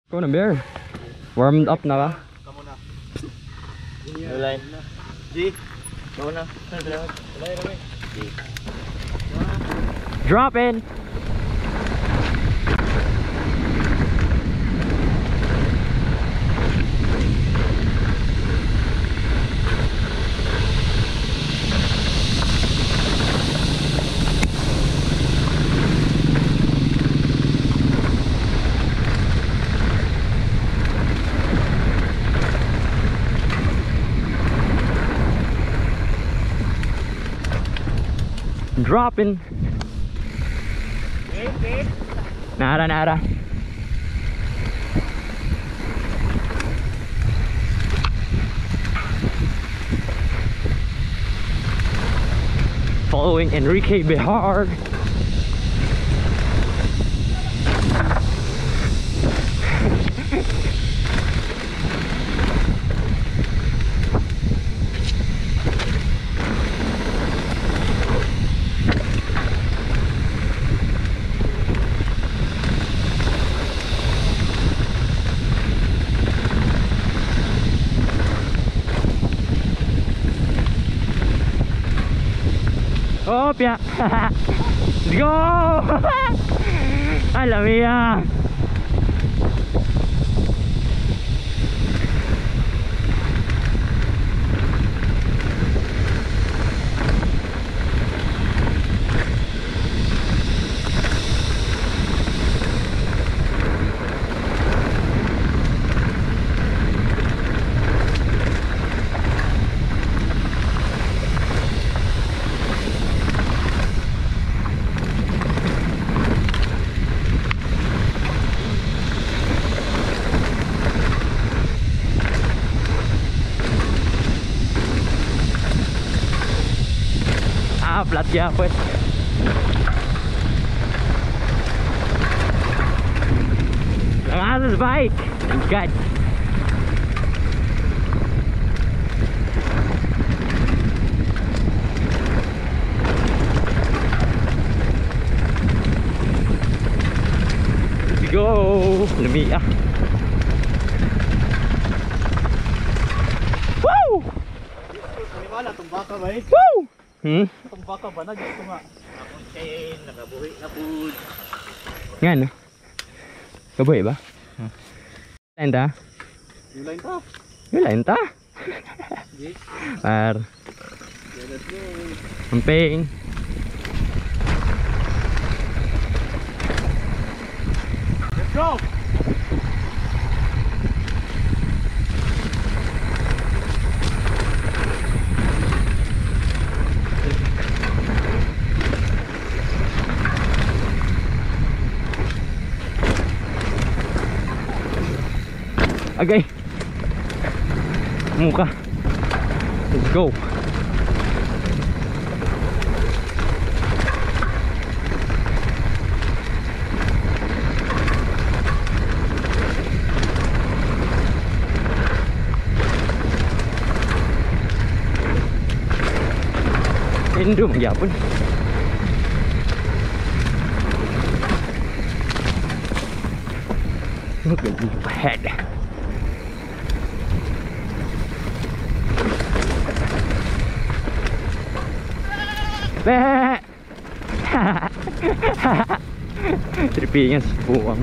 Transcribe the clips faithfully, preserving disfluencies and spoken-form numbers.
Go na bear. Warmed up na ba? Kamu na. Line. G. Go na. G. Drop in. Dropping. Nada, nada. Following Enrique Behar. Oh, pia. Let's go. Ay, la mía. Flat ya pues. Lang this bike. God. Let's go. Lami ah. Woo! Wala tong baka ba eh? Woo! Hmm? Itong baka ba na gusto nga? Akong chain, nakabuhi na food. Nga no? Kabuhi ba? Hmm. Lain ta? Yung line ta? Yung lain ta? Yes. Par. Yeah, let's go. Amping. Let's go! Agay. Muka. Let's go. Enduro magyapon. Look at the head. Be. Tripingan sa buwang.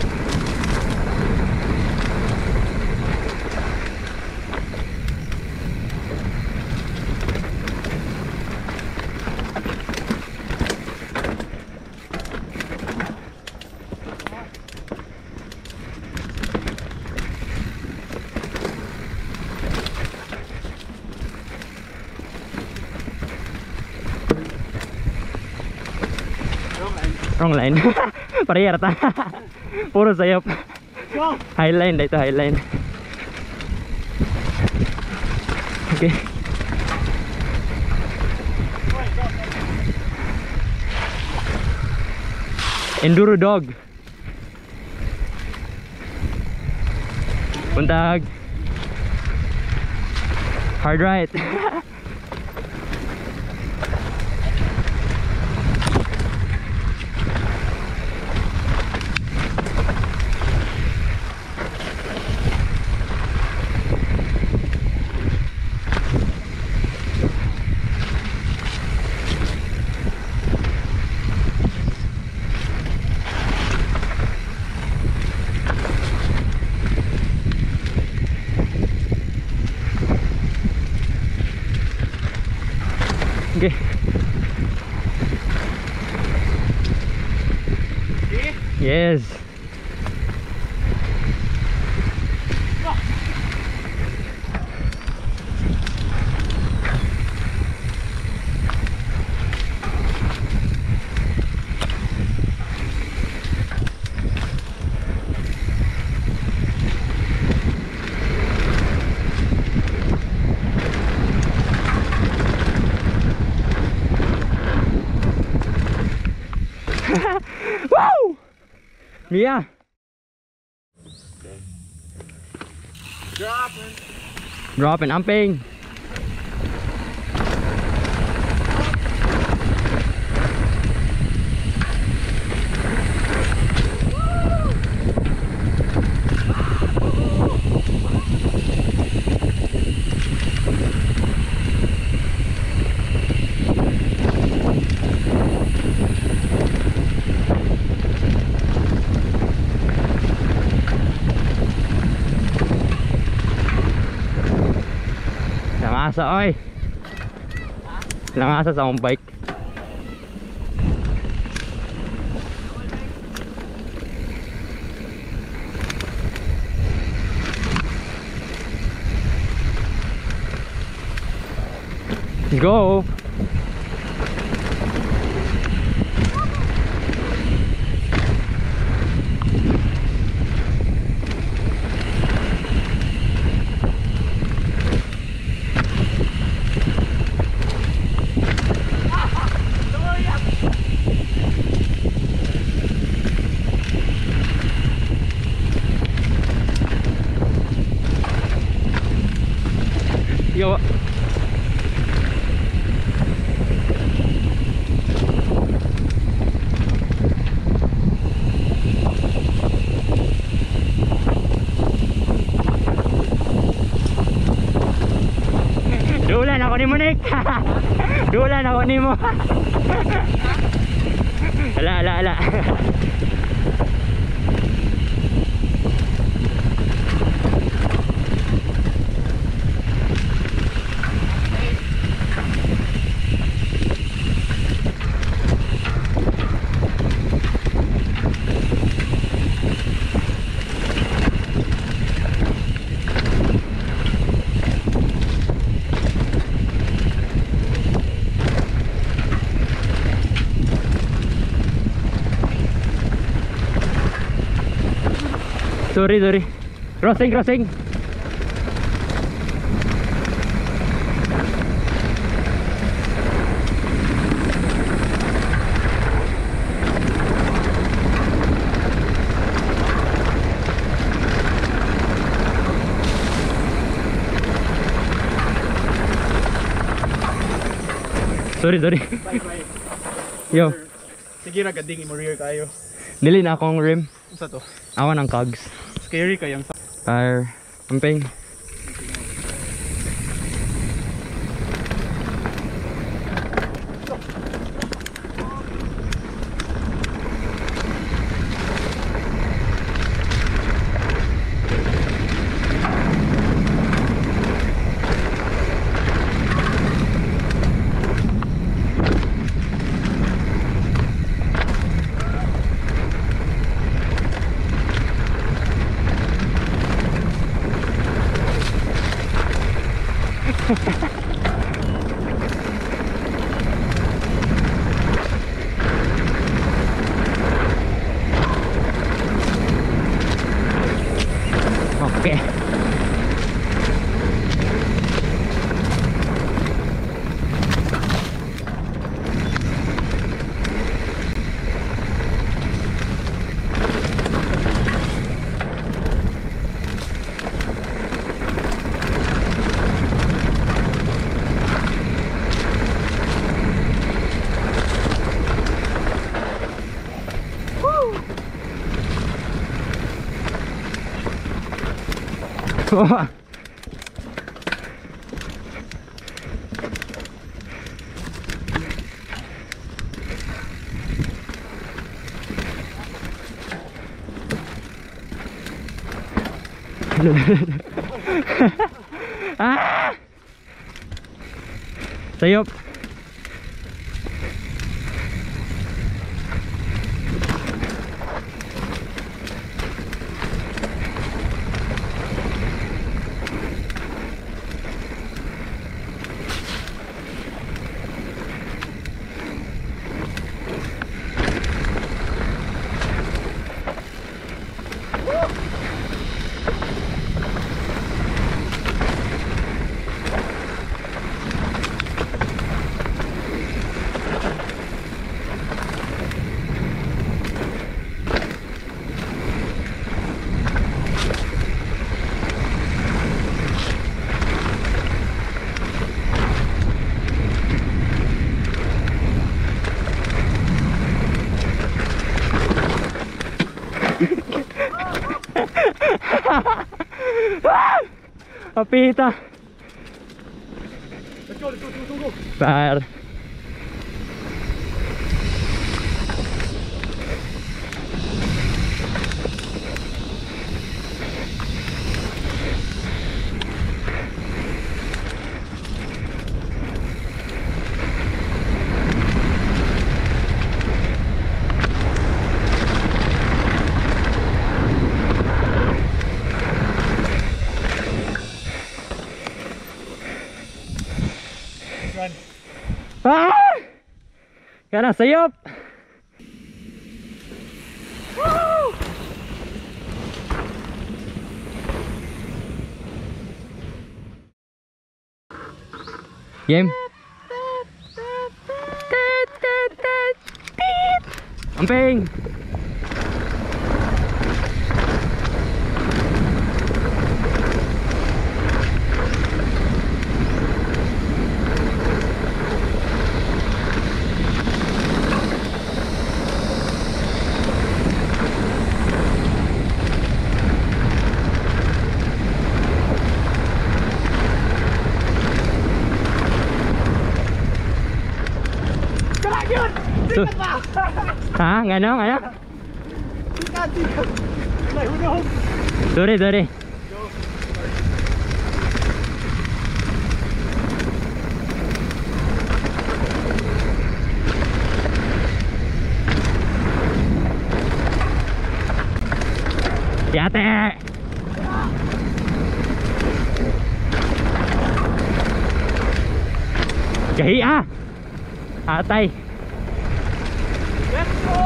Wrong line. Parehara ta. Puro sayop. Highline dito, highline. Okay. Enduro dog. Buntag. Hard right. Yes. Woo! Mia. Dropping. Dropping amping. Langasa oy. Langasa sa akong bike. Go. Yo. Dulan ako ni Monik. Dulan ako ni mo. Ala ala ala. Sorry, sorry. Crossing, crossing. Sorry, sorry. Bye bye. Yo. Sige ra gading imo rear kayo. Dili na akong rim. Unsa to? Awan ang cogs. Scary kayang Tire. Amping. Okay. Wah. Ah! Sayop. Apita. Let's go, let's go, let's go, let's go. Par. Run. Ah! Kana sayop. Woo! Game. Amping. Sikat pa! Ha? Ngano? Ngano? Sikat, sikat! Nahulog! Sorry, sorry. Yate! Gahi ah! Atay! Let's go!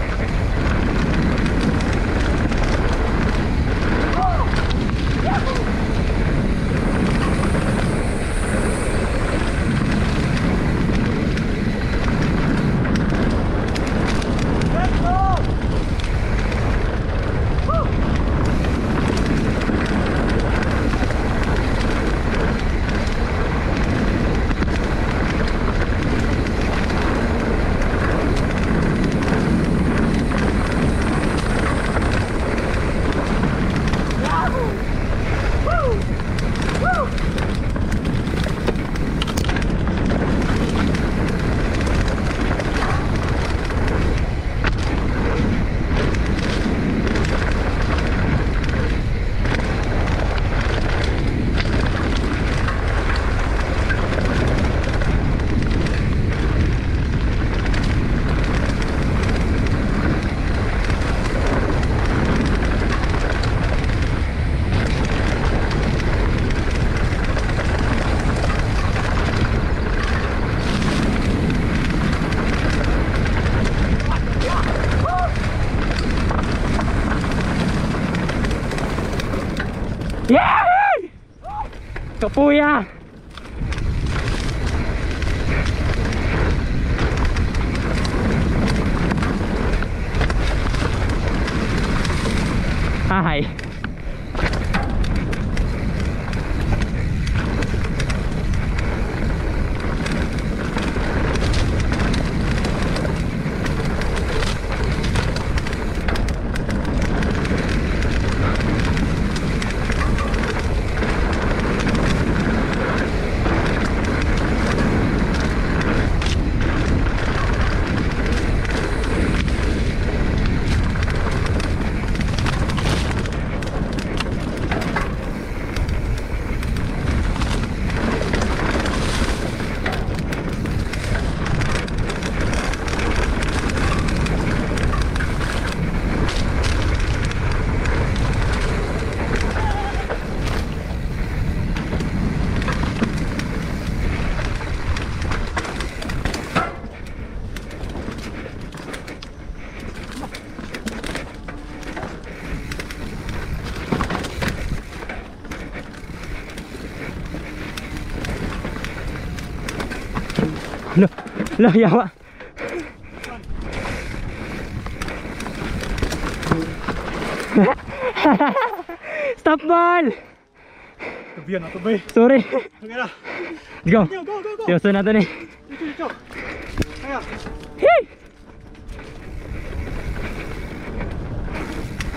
Yay! Kapuya! Hi. Loh, loh yawa. Stop ball. Tabihan na to, bay. Sorry. Okay na. Let's go. Go, go, go, go. Seryoso na to ni. Dito, dito. Kaya. Hey!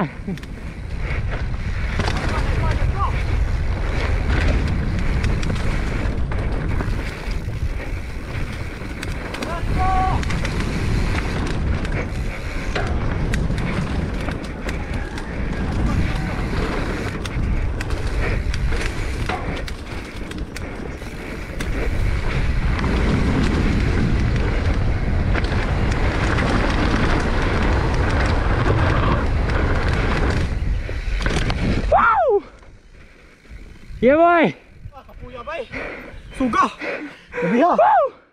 Yeah boy. Ah, kapuya bay. Suga. Gabi ha. Woo!